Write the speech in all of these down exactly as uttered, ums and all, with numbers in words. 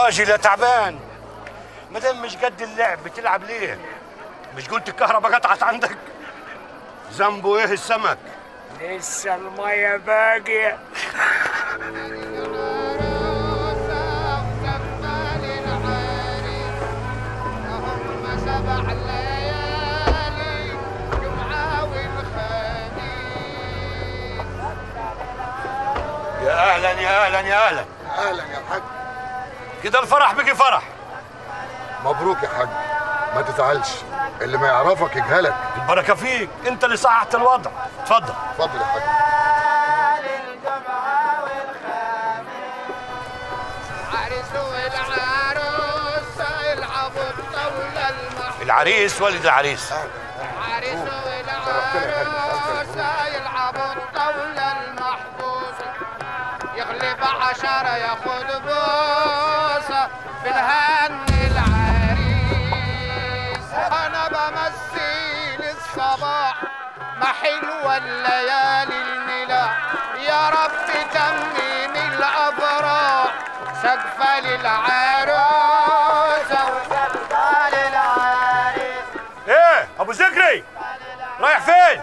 راجل يا تعبان، ما دام مش قد اللعب بتلعب ليه؟ مش قلت الكهرباء قطعت عندك؟ ذنبه ايه السمك؟ لسه الميه باقيه. يا اهلا يا اهلا يا اهلا. اهلا يا حاج. كده الفرح بقي فرح. مبروك يا حاج، ما تزعلش، اللي ما يعرفك يجهلك. البركه فيك، انت اللي صححت الوضع. اتفضل اتفضل يا حاج. العريس ولد العريس. العريس والعروس يلعبوا الطاولة المحبوسة، يغلب عشرة ياخد بوسة بالهني العريس. أنا بمثل الصباح ما حلوة الليالي الملاح، يا رب تميم الأفراح سقفة للعروسة وسقفة للعريس. ايه ابو ذكري رايح فين؟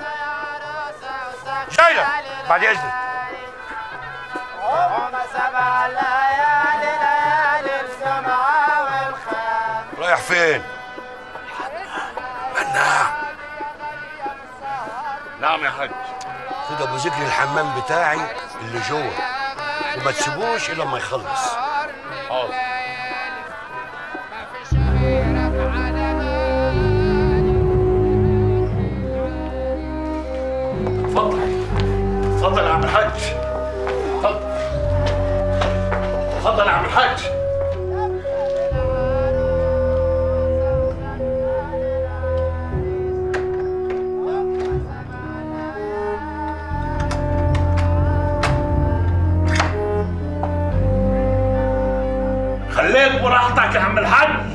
جايلك بعد اذنك. هم سبع ليالي ليالي الجمعة والخميس. رايح فين؟ مناع. نعم يا حاج. خد ابو ذكري الحمام بتاعي اللي جوه وما تسيبوش الا لما يخلص. حاضر. اتفضل اتفضل يا عم الحاج. اتفضل اتفضل يا عم الحاج. خليك براحتك يا عم الحاج.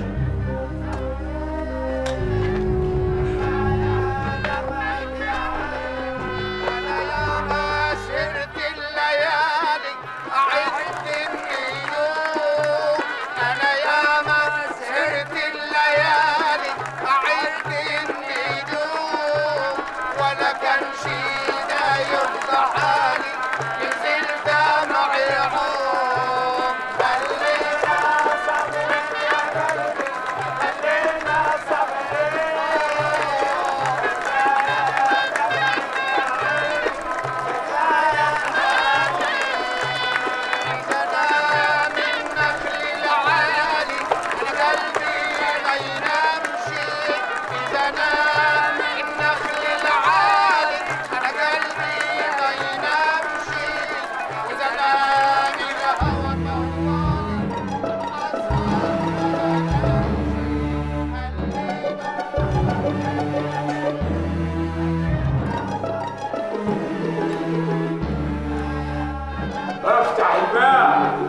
افتح الباب،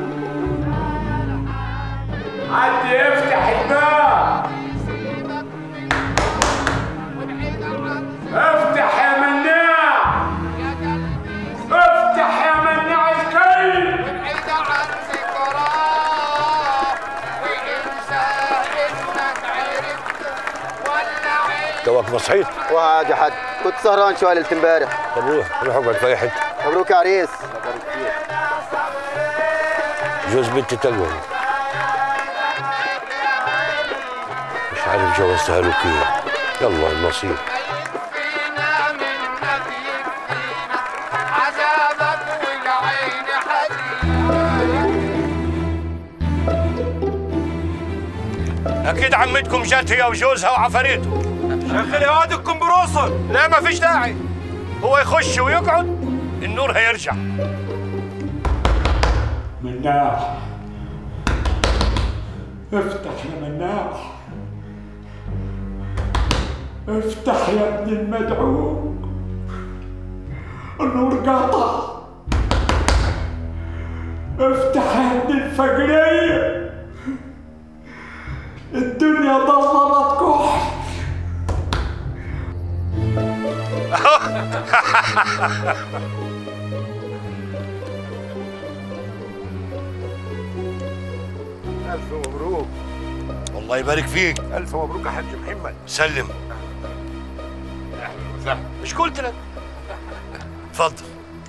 حد يفتح الباب. افتح يا مناع، افتح يا مناع الكلب. وابعد عن ذكراه وانسى انك عرفت ولا عرفت. توك ما صحيت؟ وعاد يا حاج، كنت سهران شويه ليله امبارح. طب روح روح اقعد في اي حته. مبروك يا عريس. جوز بنتي تقوى، مش عارف جوزتها له كيف. يلا النصيب. فينا منك يكفينا عذابك والعين حزين. اكيد عمتكم جت هي وجوزها وعفاريته. شغلي هادكم بروسل. لا ما فيش داعي، هو يخش ويقعد النور هيرجع. مناع، افتح يا مناع، افتح يا ابن المدعو، النور قاطع. افتح يا ابن الفقرية، الدنيا ضلمت كحل. الف مبروك. الله يبارك فيك. الف مبروك يا حاج محمد. سلم. اهلا وسهلا. مش قلت لك؟ اتفضل.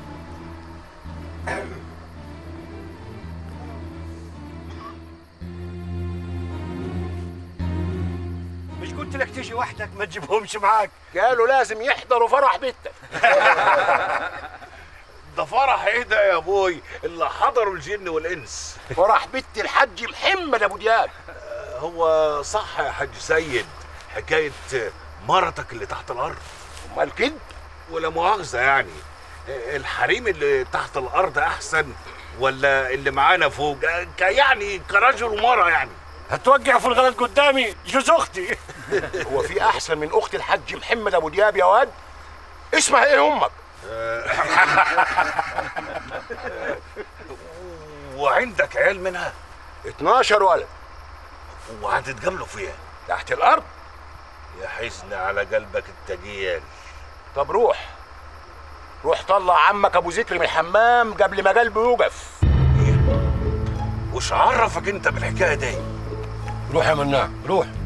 مش قلت لك تيجي وحدك ما تجيبهمش معاك؟ قالوا لازم يحضروا فرح بنتك. ده فرح ايه ده يا ابوي اللي حضروا الجن والانس؟ فرح بنت الحاج محمد ابو دياب. هو صح يا حاج سيد حكايه مرتك اللي تحت الارض؟ امال كده؟ ولا مؤاخذه يعني الحريم اللي تحت الارض احسن ولا اللي معانا فوق؟ يعني كرجل ومرأة يعني. هتوقع في الغلط قدامي جوز اختي. هو في احسن من اخت الحاج محمد ابو دياب يا واد؟ اسمها ايه امك؟ وعندك عيال منها؟ اتناشر ولد. وهتتجاملوا فيها؟ تحت الارض. يا حزن على قلبك التجيال. طب روح روح طلع عمك ابو ذكر من الحمام قبل ما قلبه يوقف. ايه؟ وش عرفك انت بالحكايه دي؟ روح يا مناع روح.